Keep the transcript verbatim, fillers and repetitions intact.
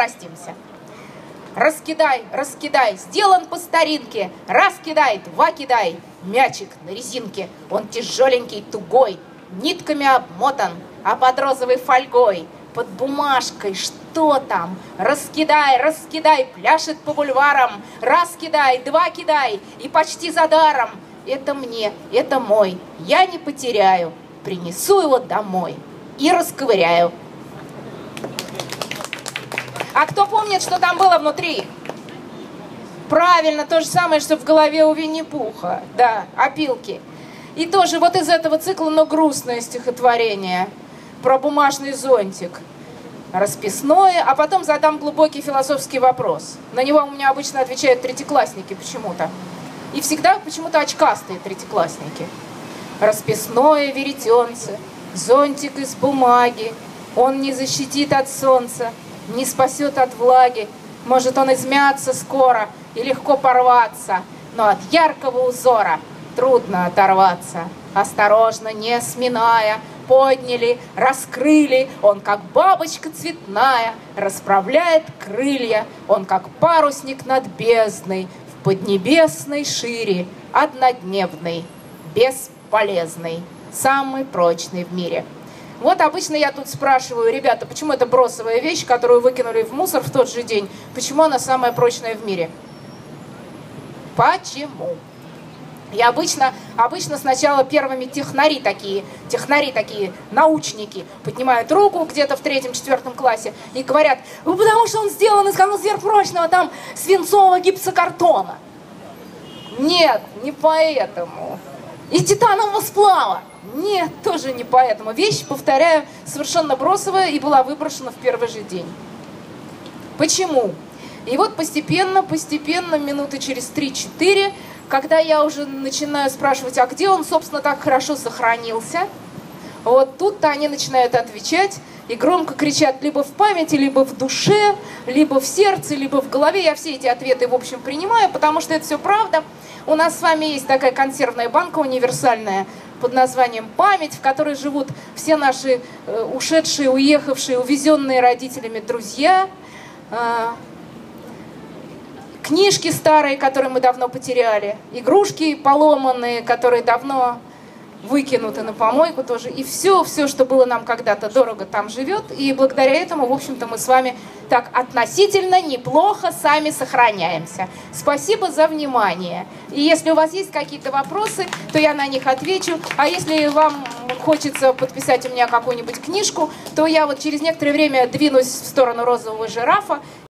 простимся. Раскидай, раскидай, сделан по старинке. Раз кидай, два кидай. Мячик на резинке, он тяжеленький, тугой, нитками обмотан, а под розовой фольгой, под бумажкой, что там? Раскидай, раскидай, пляшет по бульварам. Раз кидай, два кидай, и почти за даром. Это мне, это мой, я не потеряю. Принесу его домой и расковыряю. А кто помнит, что там было внутри? Правильно, то же самое, что в голове у Винни-Пуха. Да, опилки. И тоже вот из этого цикла, но грустное стихотворение про бумажный зонтик. Расписное, а потом задам глубокий философский вопрос. На него у меня обычно отвечают третьеклассники почему-то. И всегда почему-то очкастые третьеклассники. Расписное веретенце, зонтик из бумаги. Он не защитит от солнца, не спасет от влаги. Может, он измяться скоро и легко порваться, но от яркого узора трудно оторваться. Осторожно, не сминая, подняли, раскрыли. Он, как бабочка цветная, расправляет крылья. Он, как парусник над бездной, в поднебесной шире, однодневный, бесполезный, самый прочный в мире. Вот обычно я тут спрашиваю, ребята, почему это бросовая вещь, которую выкинули в мусор в тот же день, почему она самая прочная в мире? Почему? И обычно, обычно сначала первыми технари такие, технари такие, научники, поднимают руку где-то в третьем-четвертом классе и говорят, ну, потому что он сделан из сверхпрочного там свинцового гипсокартона. Нет, не поэтому. Из титанового сплава. Нет, тоже не поэтому. Вещь, повторяю, совершенно бросовая и была выброшена в первый же день. Почему? И вот постепенно, постепенно, минуты через три-четыре, когда я уже начинаю спрашивать, а где он, собственно, так хорошо сохранился, вот тут-то они начинают отвечать и громко кричат либо в памяти, либо в душе, либо в сердце, либо в голове. Я все эти ответы, в общем, принимаю, потому что это все правда. У нас с вами есть такая консервная банка универсальная под названием «Память», в которой живут все наши э, ушедшие, уехавшие, увезенные родителями друзья, э, книжки старые, которые мы давно потеряли, игрушки поломанные, которые давно выкинуты на помойку тоже. И все, все, что было нам когда-то дорого, там живет. И благодаря этому, в общем-то, мы с вами так относительно неплохо сами сохраняемся. Спасибо за внимание. И если у вас есть какие-то вопросы, то я на них отвечу. А если вам хочется подписать у меня какую-нибудь книжку, то я вот через некоторое время двинусь в сторону розового жирафа.